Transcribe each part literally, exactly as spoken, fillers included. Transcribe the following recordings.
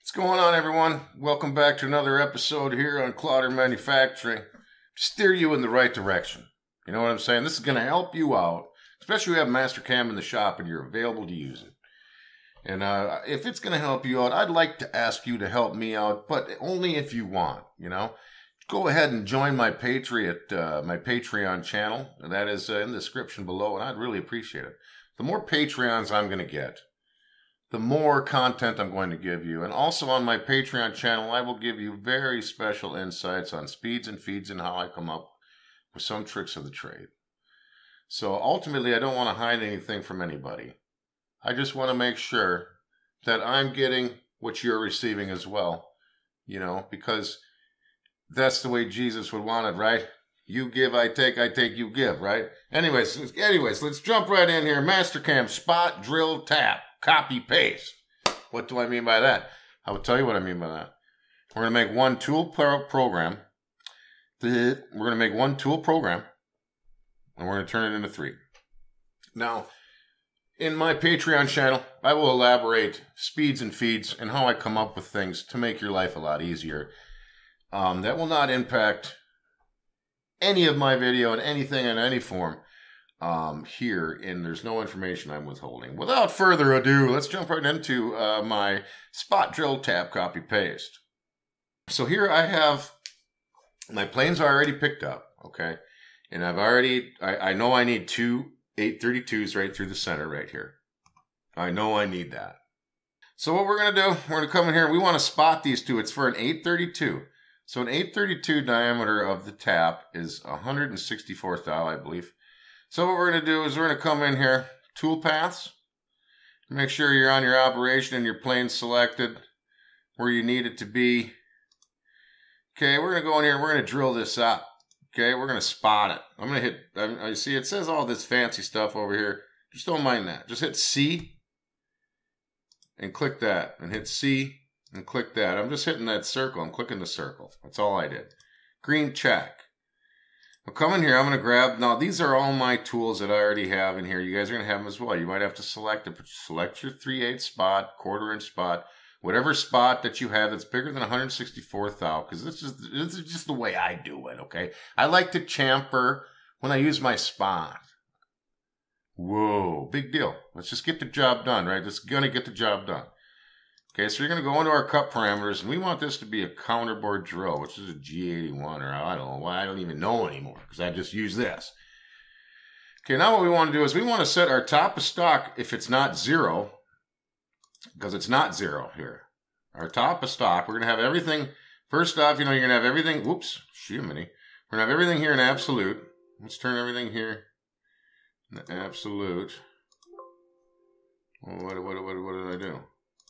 What's going on, everyone? Welcome back to another episode here on Clodder Manufacturing. Steer you in the right direction. You know what I'm saying? This is going to help you out, especially if you have Mastercam in the shop and you're available to use it. And uh, if it's going to help you out, I'd like to ask you to help me out, but only if you want, you know. Go ahead and join my Patriot, uh, my Patreon channel. And that is uh, in the description below, and I'd really appreciate it. The more Patreons I'm going to get, the more content I'm going to give you. And also on my Patreon channel, I will give you very special insights on speeds and feeds and how I come up with some tricks of the trade. So ultimately, I don't want to hide anything from anybody. I just want to make sure that I'm getting what you're receiving as well, you know, because that's the way Jesus would want it, right? You give, I take, I take, you give, right? Anyways, anyways, let's jump right in here. Mastercam Spot, drill, tap. Copy, paste. What do I mean by that? I will tell you what I mean by that. We're going to make one tool pro program. We're going to make one tool program, and we're going to turn it into three. Now, in my Patreon channel, I will elaborate speeds and feeds and how I come up with things to make your life a lot easier. Um, that will not impact any of my video in anything in any form. Um, here, and there's no information I'm withholding. Without further ado, let's jump right into uh, my spot, drill, tap, copy, paste. So here I have, my planes are already picked up, okay? And I've already, I, I know I need two eight thirty-twos right through the center right here. I know I need that. So what we're going to do, we're going to come in here, we want to spot these two. It's for an eight thirty-two. So an eight thirty-two diameter of the tap is one hundred sixty-four thou, I believe. So what we're going to do is we're going to come in here, toolpaths, make sure you're on your operation and your plane selected where you need it to be. Okay, we're going to go in here and we're going to drill this up. Okay, we're going to spot it. I'm going to hit, I see it says all this fancy stuff over here. Just don't mind that. Just hit C and click that, and hit C and click that. I'm just hitting that circle. I'm clicking the circle. That's all I did. Green check. I'll come in here, I'm going to grab, now these are all my tools that I already have in here. You guys are going to have them as well. You might have to select it, but select your three eighths spot, quarter inch spot, whatever spot that you have that's bigger than one hundred sixty-four thou, because this is, this is just the way I do it, okay? I like to chamfer when I use my spot. Whoa, big deal. Let's just get the job done, right? It's going to get the job done. Okay, so you're going to go into our cut parameters, and we want this to be a counterbore drill, which is a G eighty-one, or I don't know why, I don't even know anymore, because I just use this. Okay, now what we want to do is we want to set our top of stock, if it's not zero, because it's not zero here. Our top of stock, we're going to have everything, first off, you know, you're going to have everything, whoops, shiminy. We're going to have everything here in absolute. Let's turn everything here in absolute. Well, what, what, what, what did I do?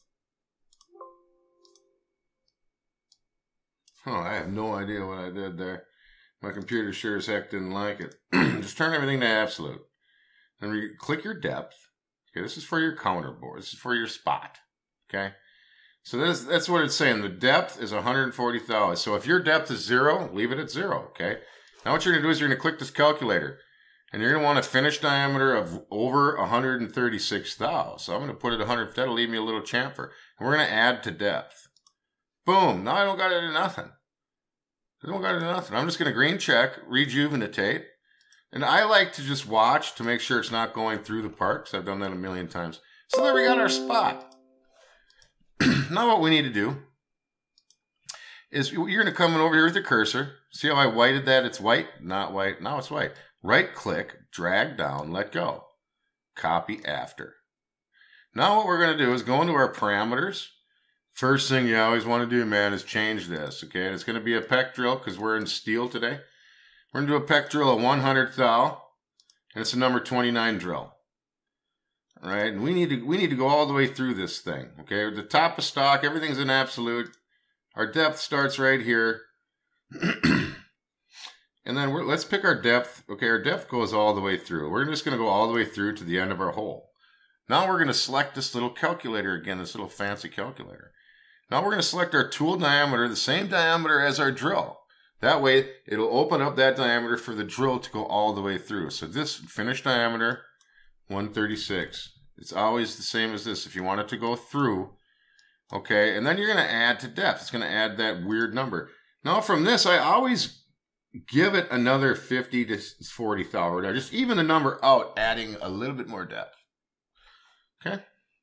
Oh, I have no idea what I did there. My computer sure as heck didn't like it. Just turn everything to absolute. Then we click your depth. Okay, this is for your counterbore. This is for your spot. Okay? So that's, that's what it's saying. The depth is one hundred forty thou. So if your depth is zero, leave it at zero. Okay? Now what you're going to do is you're going to click this calculator. And you're going to want a finish diameter of over one hundred thirty-six thou. So I'm going to put it one hundred. That'll leave me a little chamfer. And we're going to add to depth. Boom. Now I don't got to do nothing. I don't got to do nothing. I'm just going to green check, rejuvenatate. And I like to just watch to make sure it's not going through the part, because I've done that a million times. So there we got our spot. Now what we need to do is you're going to come in over here with your cursor. See how I whited that? It's white, not white. Now it's white. Right click, drag down, let go. Copy after. Now what we're going to do is go into our parameters. First thing you always want to do, man, is change this, okay? And it's going to be a peck drill because we're in steel today. We're going to do a peck drill at one hundred thou, and it's a number twenty-nine drill. All right, and we need to we need to go all the way through this thing, okay? The top of stock, everything's in absolute. Our depth starts right here. And then we're, let's pick our depth. Okay, our depth goes all the way through. We're just going to go all the way through to the end of our hole. Now we're going to select this little calculator again, this little fancy calculator. Now we're going to select our tool diameter, the same diameter as our drill. That way, it'll open up that diameter for the drill to go all the way through. So this finished diameter, one thirty-six. It's always the same as this. If you want it to go through, Okay, and then you're going to add to depth. It's going to add that weird number. Now from this, I always give it another fifty to forty thou, or just even the number out, adding a little bit more depth. Okay.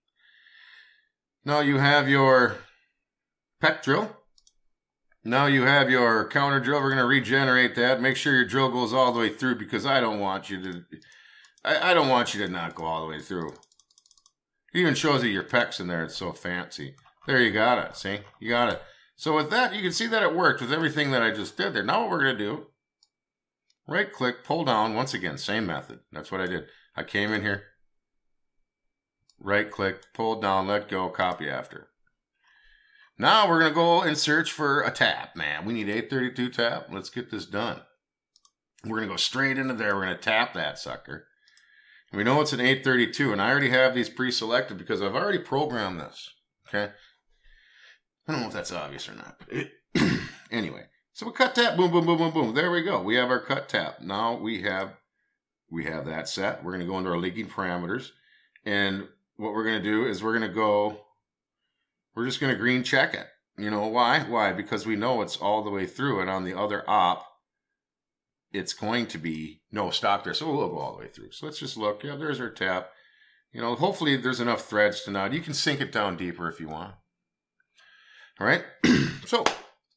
Now you have your pec drill. Now you have your counter drill. We're going to regenerate that. Make sure your drill goes all the way through, because I don't want you to, I, I don't want you to not go all the way through. It even shows you your pecs in there. It's so fancy. There, you got it. See? You got it. So with that, you can see that it worked with everything that I just did there. Now what we're going to do, right click, pull down. Once again, same method. That's what I did. I came in here, right click, pull down, let go, copy after. Now we're going to go and search for a tap. Man, we need eight thirty-two tap. Let's get this done. We're going to go straight into there. We're going to tap that sucker. And we know it's an eight thirty-two, and I already have these pre-selected because I've already programmed this. Okay? I don't know if that's obvious or not. But anyway, so we cut tap, boom, boom, boom, boom, boom. There we go. We have our cut tap. Now we have we have that set. We're going to go into our leaking parameters. And what we're going to do is we're going to go, we're just going to green check it. You know why? Why? Because we know it's all the way through, and on the other op, it's going to be no stock there. So we'll go all the way through. So let's just look. Yeah, there's our tap. You know, hopefully there's enough threads to nod. You can sink it down deeper if you want. All right. So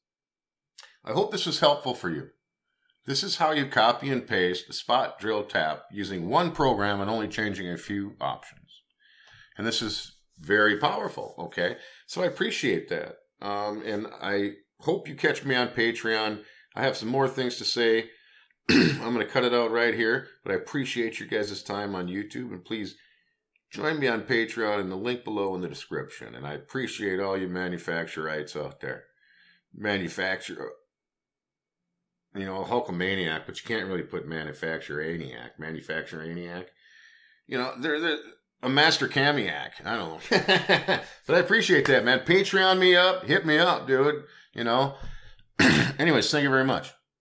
I hope this was helpful for you. This is how you copy and paste the spot drill tap using one program and only changing a few options. And this is very powerful. Okay. So I appreciate that. Um, and I hope you catch me on Patreon. I have some more things to say. I'm going to cut it out right here, but I appreciate your guys' time on YouTube, and please join me on Patreon in the link below in the description. And I appreciate all you manufacturites out there. Manufacturer, you know, Hulkamaniac, but you can't really put manufacturaniac, manufacturaniac. You know, they're, they're a Mastercamiac. I don't know. But I appreciate that, man. Patreon me up. Hit me up, dude. You know. Anyways, thank you very much.